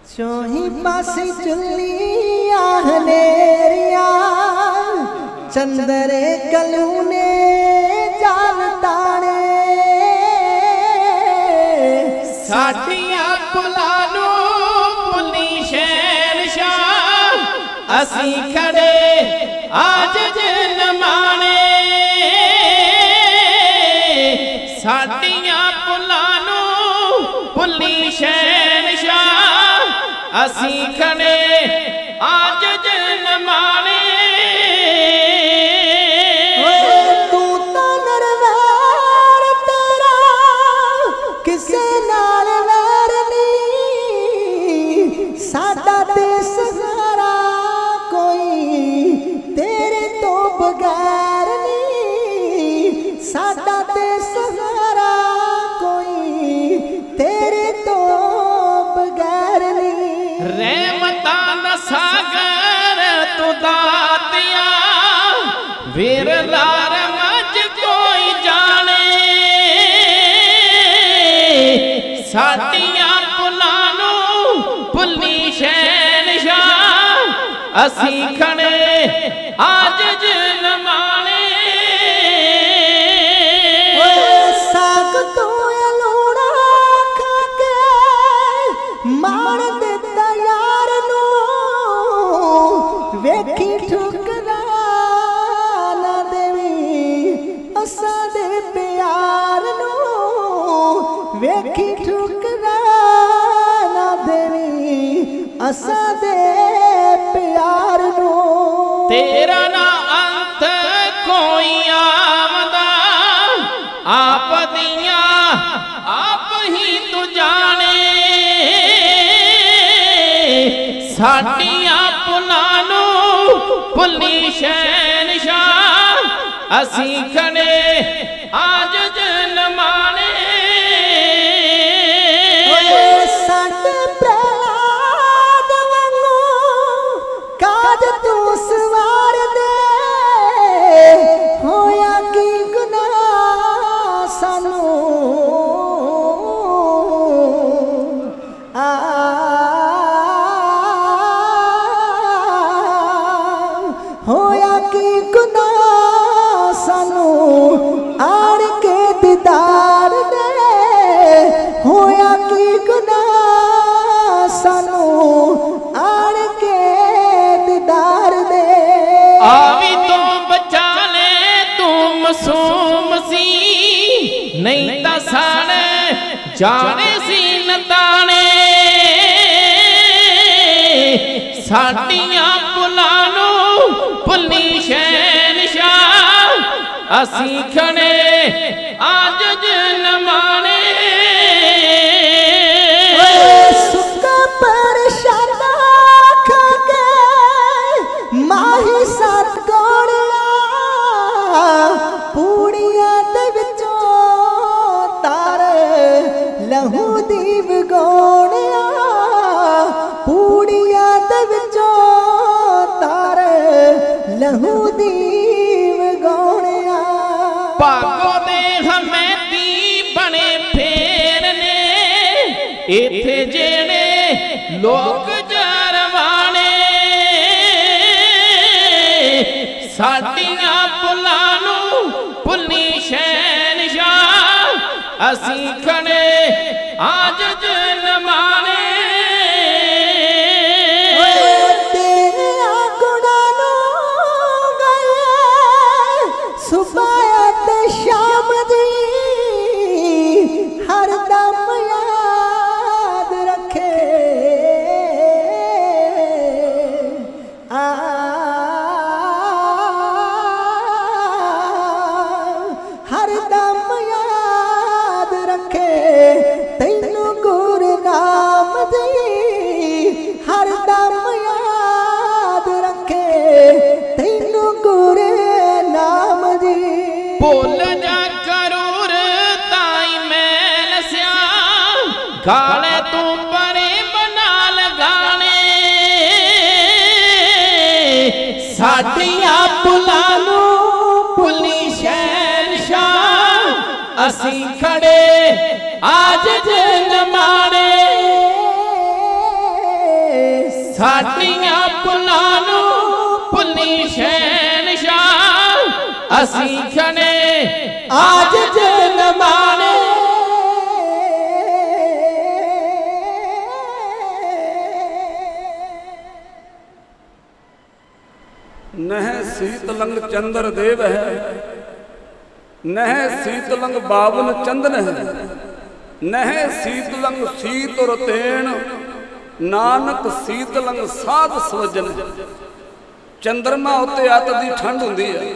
चौही पासी चुल्लियां हनेरिया चंदरे कलूने जाल ताने साडियां पुलानो पुली शहनशाह असी खड़े आज जनमाने साडियां पुलानो पुली शहनशाह असी खड़े आज जनमाने तू तो नरवैर तेरा किसे नाल वैर नहीं साडा देश सारा कोई तेरे तो बगैर नहीं साडा देश सारा कोई तेरे तो बगैर नहीं रहमता दा सागर तू दातिया वीर लार मज कोई जाने साडियां पुलानो पुली शहनशाह असी खड़े आज जनमाने साग तो लूड़ा खा के मार दिता यार नू वेखी ठुकरा ना देवी असा दे प्यार नू वेखी ठुकरा ना देवी असा दे प्यार नू तेरा ना अंत कोई आमदा आप दिया आप ही तू जाने साडियां पुलानो पुली शहनशाह असी खड़े आज जनमाने साडे प्रहलाद वांगू काज तू सवार दे होया की गुनाह सानू होया की गुनाह सानू आड़ के दीदार दे होया की गुनाह सानू आड़ के दीदार दे आवी तो बचा ले तू मासूम सी नहीं ता साड़े जाने सी नताने साडियां पुलानो पुली शहनशाह असी खड़े आज जनमाने सुक्का परशादा खा के माही साथ गोड़िया पूड़ियां दे विचों तार लहू दी वगोड़िया पूड़ियां दे विचों तार लहू दी वगोड़िया भागो दे हमेती बने फेरने इथे जेड़े लोग जरवाने साडियां पुलानो पुली शहनशाह असी खड़े आज जनमाने सुबह शाम दी हर दम याद रखे हर दम याद रखे तैनू गुरु नाम दी हर दम याद रखे तैनू गुरु नाम दी बोल जा करूर ताई मैल श्याम गाले तू परे बना लगाने साडियां पुलानो पुली शहनशाह असी खड़े आज जनमाने साडियां भुलां नूं भुली शहनशाह असीं खने आज जनमाने नह शीतलंग चंद्र देव है, नह शीतलंग बावन चंदन है, नह शीतलंग शीत और तेण नानक शीतलंग साध सवजन। चंद्रमा उत्ते अत दी ठंड हुंदी है,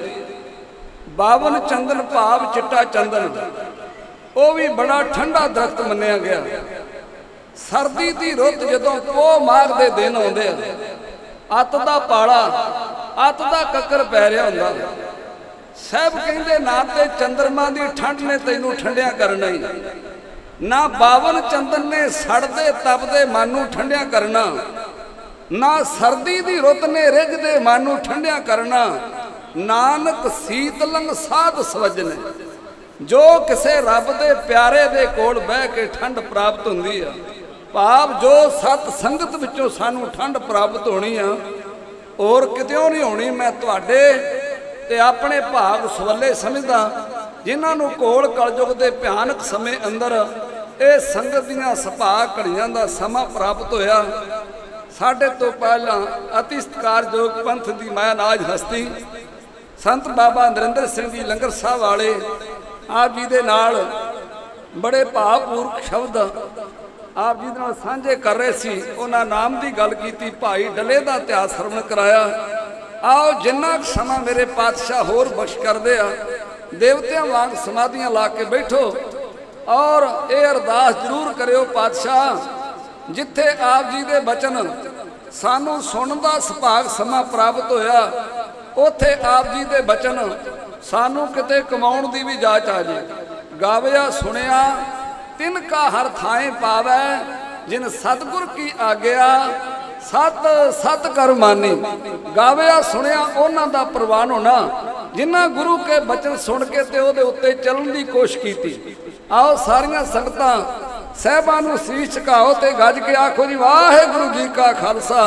बावन चंदन भाव चिट्टा चंदन वो भी बड़ा ठंडा दरख्त मन्निया गया। सर्दी की रुत जदों पोह माघ दे दिन आउंदे आ, अत दा पाला अत दा कक्कर पै रहा हुंदा। साहब कहंदे ना ते चंद्रमा की ठंड ने तैनूं ठंडिया करना ही, ना बावन चंदन ने सड़दे तपदे मन नूं ठंडिया करना, ना सर्दी की रुत ने रिझदे मन नूं ठंडिया करना। नानक शीतलंग साध सवजन, जो किसे रब दे प्यारे दे कोल बह के ठंड प्राप्त हुंदी है। भाव जो सत संगत विचों सानू ठंड प्राप्त होनी आ, और कित्यों नहीं होनी। मैं तुहाडे ते अपने भाग सवले समझदा जिन्हां नूं कोल कलयुग दे भयानक समय अंदर ये संगत दीआं सभा घड़ियां दा समा प्राप्त होया। साडे तो पहला अति सत्कारयोग पंथ दी मायानाज हस्ती संत बाबा नरिंदर सिंह जी लंगर साहब वाले आप जी दे नाल बड़े भावपूर्वक शब्द आप जी दे नाल सांझे कर रहे सी। उन्हां नाम की गल की, भाई डले का इतिहास श्रवण कराया। आओ जिन्ना समा मेरे पातशाह होर बख्श करदे आ, देवतियां वांग समाधियां ला के बैठो और ये अरदास जरूर करियो पातशाह, जिथे आप जी दे बचन सानू सुनन दा सुभाग समा प्राप्त होया, उथे आप जी दे बचन सानू किते कमाउण दी भी जाच आ जाए। गाविया सुनिया तिनका हर थाएं पावै, जिन सतगुर की आग्या सत सत कर मानी। गाविया सुनिया उन्हां दा प्रवान होना जिन्हां गुरु के बचन सुन के ते उहदे उत्ते चलण दी कोशिश कीती। आओ सारियां संगतां साहिबां नूं शीश झुकाओ ते गज के आखो जी वाहिगुरू जी का खालसा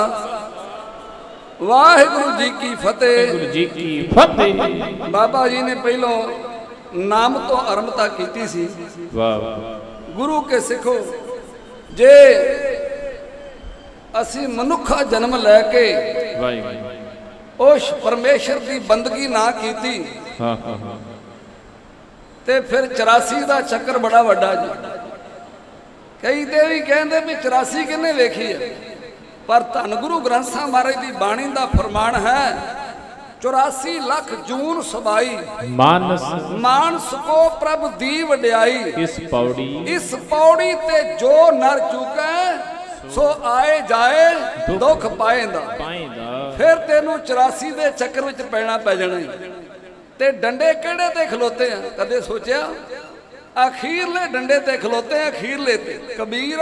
वाहिगुरू जी की फतेह। जी की फतेह। बाबा जी ने पहलों नाम तो आरंभता की सी। गुरु के सिखो जे असी मनुखा जन्म लैके उस परमेश्वर की बंदगी ना की ते फिर 84 का चक्कर बड़ा वड्डा जी। कई तो भी कहते भी 84 किन्ने वेखी है, पर धन गुरु ग्रंथ साहिब महाराज की बाणी का फरमान है 84 लाख जून सबाई मानस को प्रभ दी वड्याई। इस पौड़ी ते जो नर चुके सो आए जाए दुख पाएंदा। फिर तेनू 84 दे चक्कर विच पैना पै जाना। ते डंडे केड़े ते खलोते हैं कदे सोचा? अखीरले डंडे ते खलोते हैं, अखीरले ते। कबीर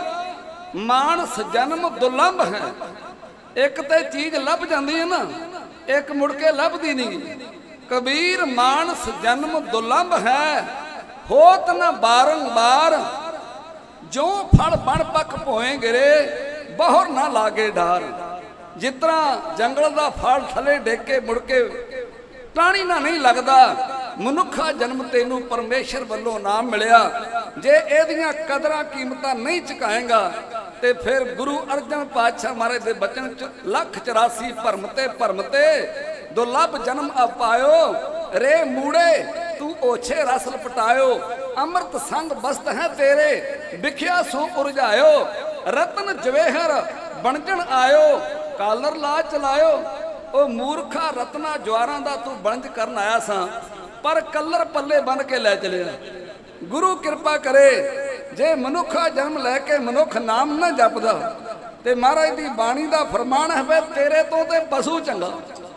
मानस जन्म दुर्लभ है, एक ते चीज लभ जाती है ना, एक मुड़ के लभदी नहीं। कबीर मानस जन्म दुर्लभ है, होत न बारंबार, जो फल बण पक भोए गिरे बहुर ना लागे डार। जितना जंगल का फल थले डेके मुड़ के टाणी ना नहीं लगता, मनुखा जन्म तेनू परमेश्वर वालों नाम मिलिया। जे एदियां कदरां कीमतां नहीं चुकाएगा ते फिर गुरु अर्जन पातशाह महाराज दे बचन 1,84 भरमते दुर्लभ जन्म अपायो। रे मूड़े तू ओछे रस लपटायो, अमृत संग बस्त है तेरे बिखिया सो उरझायो। रतन जवेहर बनजन आयो, कालर ला चलायो। ओ मूर्खा रत्ना ज्वारां दा तू बनज करन आया सा, पर कलर पल्ले बन के लै चलिया। गुरु कृपा करे जे मनुखा जन्म लैके मनुख नाम ना जपदा ते महाराज दी बाणी दा फरमान है तेरे तो ते पशु चंगा।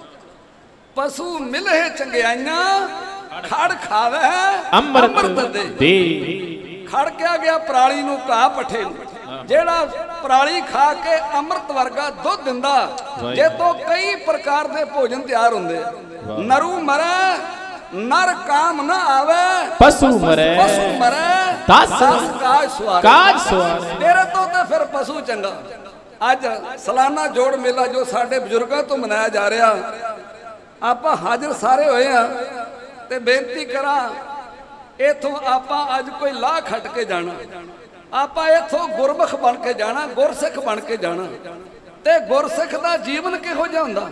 पशु मिले चंगियाइयां खड़ खावे अमृत दे। खड़ क्या गया पराली नूं घाह पठे, जेड़ा पराली खा के अमृत वर्गा दुध दिंदा। जे तो कई प्रकार के भोजन तैयार होंदे। नरू मरे नर काम न आवे, पशु मरे काज सवार। तेरे तो फिर पशु चंगा। ਅੱਜ ਸਾਲਾਨਾ ਜੋੜ ਮੇਲਾ ਜੋ ਸਾਡੇ ਬਜ਼ੁਰਗਾਂ ਤੋਂ ਮਨਾਇਆ ਜਾ ਰਿਹਾ, ਆਪਾਂ ਹਾਜ਼ਰ ਸਾਰੇ ਹੋਏ ਆ। ਤੇ ਬੇਨਤੀ ਕਰਾਂ, ਇਥੋਂ ਆਪਾਂ ਅੱਜ ਕੋਈ ਲਾਹ ਖੱਟ ਕੇ ਜਾਣਾ, ਆਪਾਂ ਇਥੋਂ ਗੁਰਮੁਖ ਬਣ ਕੇ ਜਾਣਾ, ਗੁਰਸਿੱਖ ਬਣ ਕੇ ਜਾਣਾ। ਤੇ ਗੁਰਸਿੱਖ ਦਾ ਜੀਵਨ ਕਿਹੋ ਜਿਹਾ ਹੁੰਦਾ?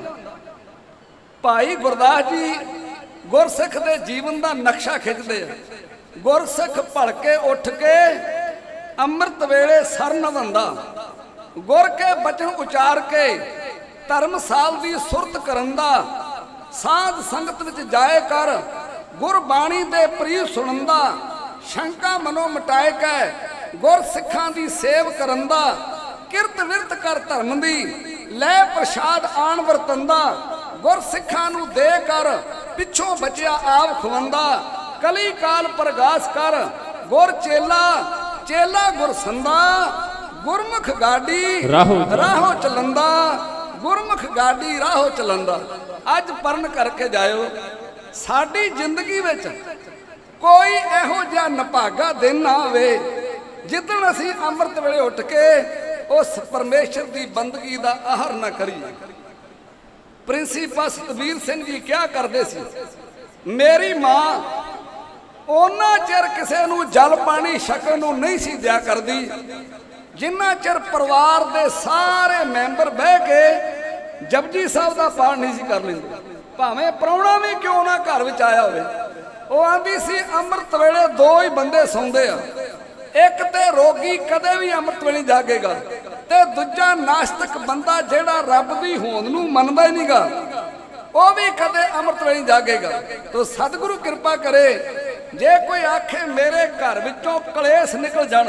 ਭਾਈ ਗੁਰਦਾਸ ਜੀ ਗੁਰਸਿੱਖ ਦੇ ਜੀਵਨ ਦਾ ਨਕਸ਼ਾ ਖਿੱਚਦੇ ਆ। ਗੁਰਸਿੱਖ ਭਲਕੇ ਉੱਠ ਕੇ ਅੰਮ੍ਰਿਤ ਵੇਲੇ ਸਰਨ ਦਿੰਦਾ, ਗੁਰ ਕੇ ਬਚਨ ਉਚਾਰ ਕੇ ਧਰਮਸਾਲ ਦੀ ਸੁਰਤ ਕਰਨ ਦਾ, ਸਾਧ ਸੰਗਤ ਵਿੱਚ ਜਾਏ ਕਰ ਗੁਰਬਾਣੀ ਦੇ ਪ੍ਰੀਤ ਸੁਣਨ ਦਾ, ਸ਼ੰਕਾ ਮਨੋਂ ਮਿਟਾਏ ਕੇ ਗੁਰ ਸਿੱਖਾਂ ਦੀ ਸੇਵ ਕਰਨ ਦਾ, ਕਿਰਤ ਵਿਰਤ ਕਰ ਧਰਮ ਦੀ ਲੈ ਪ੍ਰਸ਼ਾਦ ਆਣ ਵਰਤੰਦਾ, ਗੁਰ ਸਿੱਖਾਂ ਨੂੰ ਦੇ ਕਰ ਪਿੱਛੋਂ ਬਚਿਆ ਆਪ ਖਵੰਦਾ, ਕਲੀ ਕਾਲ ਪ੍ਰਗਾਸ ਕਰ ਗੁਰ ਚੇਲਾ ਚੇਲਾ ਗੁਰ ਸੰਦਾ, ਗੁਰਮੁਖ ਗਾਡੀ ਰਾਹੋਂ ਚਲੰਦਾ, ਗੁਰਮੁਖ ਗਾਡੀ ਰਾਹੋਂ ਚਲੰਦਾ। ਅੱਜ ਪਰਨ ਕਰਕੇ ਜਾਇਓ, ਸਾਡੀ ਜ਼ਿੰਦਗੀ ਵਿੱਚ ਕੋਈ ਇਹੋ ਜਿਹਾ ਨਭਾਗਾ ਦਿਨ ਨਾ ਹੋਵੇ ਜਿੱਦਣ ਅਸੀਂ ਅੰਮ੍ਰਿਤ ਵੇਲੇ ਉੱਠ ਕੇ ਉਸ ਪਰਮੇਸ਼ਰ ਦੀ ਬੰਦਗੀ ਦਾ ਆਹਰ ਨਾ ਕਰੀਏ। ਪ੍ਰਿੰਸੀਪਲ ਸਤਵੀਰ ਸਿੰਘ ਜੀ ਕਿਹਾ ਕਰਦੇ ਸੀ, ਮੇਰੀ ਮਾਂ ਉਹਨਾਂ ਚਿਰ ਕਿਸੇ ਨੂੰ ਜਲ ਪਾਣੀ ਛਕਣ ਨੂੰ ਨਹੀਂ ਸੀ ਦਿਆ ਕਰਦੀ ਜਿੰਨਾ ਚਿਰ ਪਰਿਵਾਰ ਦੇ ਸਾਰੇ ਮੈਂਬਰ ਬਹਿ ਕੇ ਜਪਜੀ ਸਾਹਿਬ ਦਾ ਪਾਠ ਨਹੀਂ ਸੀ ਕਰ ਲੈਂਦੇ, ਭਾਵੇਂ ਪ੍ਰਾਹੁਣਾ ਵੀ ਕਿਉਂ ਨਾ ਘਰ ਵਿੱਚ ਆਇਆ ਹੋਵੇ। ਉਹ ਆਂਦੀ ਸੀ ਅੰਮ੍ਰਿਤ ਵੇਲੇ ਦੋ ਹੀ ਬੰਦੇ ਸੌਂਦੇ ਆ, ਇੱਕ ਤੇ ਰੋਗੀ ਕਦੇ ਵੀ ਅੰਮ੍ਰਿਤ ਵੇਲੇ ਜਾਗੇਗਾ, ਤੇ ਦੂਜਾ ਨਾਸਤਿਕ ਬੰਦਾ ਜਿਹੜਾ ਰੱਬ ਦੀ ਹੋਂਦ ਨੂੰ ਮੰਨਦਾ ਹੀ ਨਹੀਂਗਾ, ਉਹ ਵੀ ਕਦੇ ਅੰਮ੍ਰਿਤ ਵੇਲੇ ਜਾਗੇਗਾ। ਤੋ ਸਤਿਗੁਰੂ ਕਿਰਪਾ ਕਰੇ, ਜੇ ਕੋਈ ਆਖੇ ਮੇਰੇ ਘਰ ਵਿੱਚੋਂ ਕਲੇਸ਼ ਨਿਕਲ ਜਾਣ,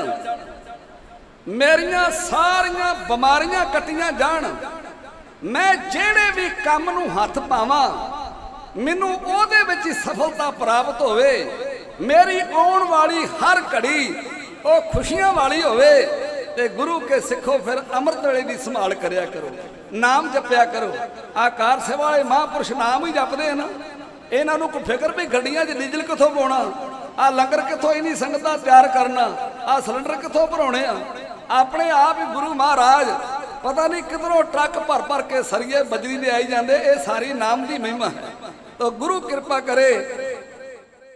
ਮੇਰੀਆਂ ਸਾਰੀਆਂ ਬਿਮਾਰੀਆਂ ਕੱਟੀਆਂ ਜਾਣ, ਮੈਂ ਜਿਹੜੇ ਵੀ ਕੰਮ ਨੂੰ ਹੱਥ ਪਾਵਾਂ ਮੈਨੂੰ ਉਹਦੇ ਵਿੱਚ ਹੀ ਸਫਲਤਾ ਪ੍ਰਾਪਤ ਹੋਵੇ, ਮੇਰੀ ਆਉਣ ਵਾਲੀ ਹਰ ਘੜੀ ਉਹ ਖੁਸ਼ੀਆਂ ਵਾਲੀ ਹੋਵੇ, ਤੇ ਗੁਰੂ ਕੇ ਸਿੱਖੋ ਫਿਰ ਅੰਮ੍ਰਿਤ ਵੇਲੇ ਦੀ ਸੰਭਾਲ ਕਰਿਆ ਕਰੋ, ਨਾਮ ਜਪਿਆ ਕਰੋ। ਆਕਾਰ ਸੇਵਾ ਵਾਲੇ ਮਹਾਂਪੁਰਸ਼ ਨਾਮ ਹੀ ਜਪਦੇ ਹਨ, ਇਹਨਾਂ ਨੂੰ ਕੋਈ ਫਿਕਰ ਵੀ ਗੱਡੀਆਂ 'ਚ ਡੀਜ਼ਲ ਕਿੱਥੋਂ ਪਾਉਣਾ, ਆਹ ਲੰਗਰ ਕਿੱਥੋਂ ਇੰਨੀ ਸੰਗਤਾਂ ਤਿਆਰ ਕਰਨਾ, ਆਹ ਸਿਲੰਡਰ ਕਿੱਥੋਂ ਭਰਾਉਣੇ ਆ। ਆਪਣੇ ਆਪ ਹੀ ਗੁਰੂ ਮਹਾਰਾਜ ਪਤਾ ਨਹੀਂ ਕਿਧਰੋਂ ਟਰੱਕ ਭਰ ਕੇ ਸਰੀਏ ਬਜਰੀ ਲਿਆਈ ਜਾਂਦੇ। ਇਹ ਸਾਰੀ ਨਾਮ ਦੀ ਮਹਿਮਾ ਹੈ। ਤਾਂ ਗੁਰੂ ਕਿਰਪਾ ਕਰੇ